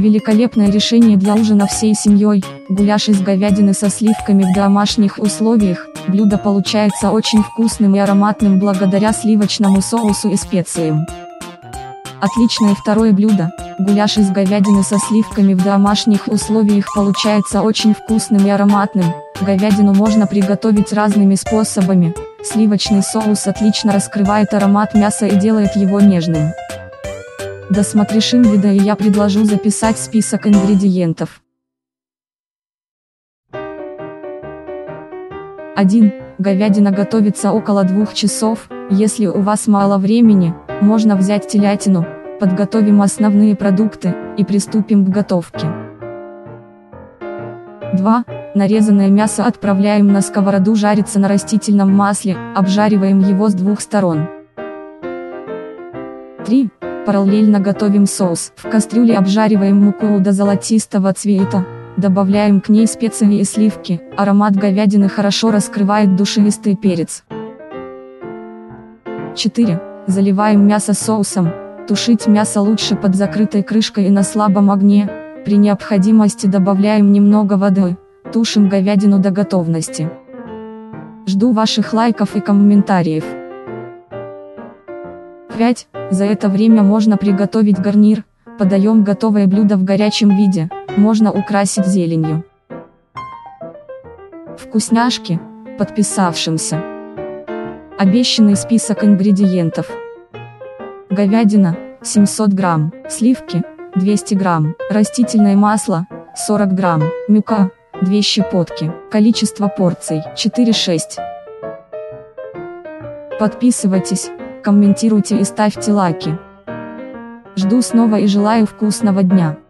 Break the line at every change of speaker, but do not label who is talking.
Великолепное решение для ужина всей семьей. Гуляш из говядины со сливками в домашних условиях. Блюдо получается очень вкусным и ароматным благодаря сливочному соусу и специям. Отличное второе блюдо. Гуляш из говядины со сливками в домашних условиях получается очень вкусным и ароматным. Говядину можно приготовить разными способами. Сливочный соус отлично раскрывает аромат мяса и делает его нежным. Досмотришь видео и я предложу записать список ингредиентов. 1. Говядина готовится около 2 часов. Если у вас мало времени, можно взять телятину. Подготовим основные продукты и приступим к готовке. 2. Нарезанное мясо отправляем на сковороду жариться на растительном масле, обжариваем его с 2 сторон. 3. Параллельно готовим соус. В кастрюле обжариваем муку до золотистого цвета, добавляем к ней специи и сливки, аромат говядины хорошо раскрывает душистый перец. 4. Заливаем мясо соусом. Тушить мясо лучше под закрытой крышкой и на слабом огне. При необходимости добавляем немного воды, тушим говядину до готовности. Жду ваших лайков и комментариев. 5. За это время можно приготовить гарнир. Подаем готовое блюдо в горячем виде, можно украсить зеленью. Вкусняшки, подписавшимся. Обещанный список ингредиентов. Говядина, 700 грамм, сливки, 200 грамм, растительное масло, 40 грамм, мука, 2 щепотки, количество порций, 4-6. Подписывайтесь, комментируйте и ставьте лайки. Жду снова и желаю вкусного дня.